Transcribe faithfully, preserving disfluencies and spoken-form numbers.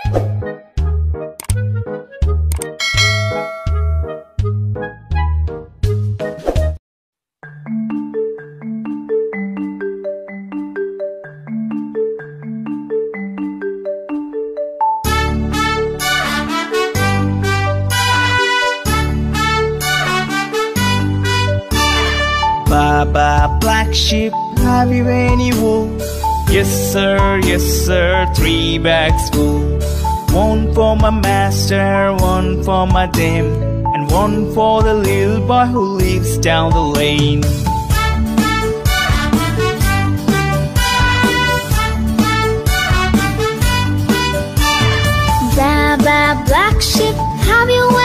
Baa Baa Black Sheep, have you any wool? Yes sir, yes sir, three bags full. One for my master, one for my dame, and one for the little boy who lives down the lane. Baa Baa Black Sheep, have you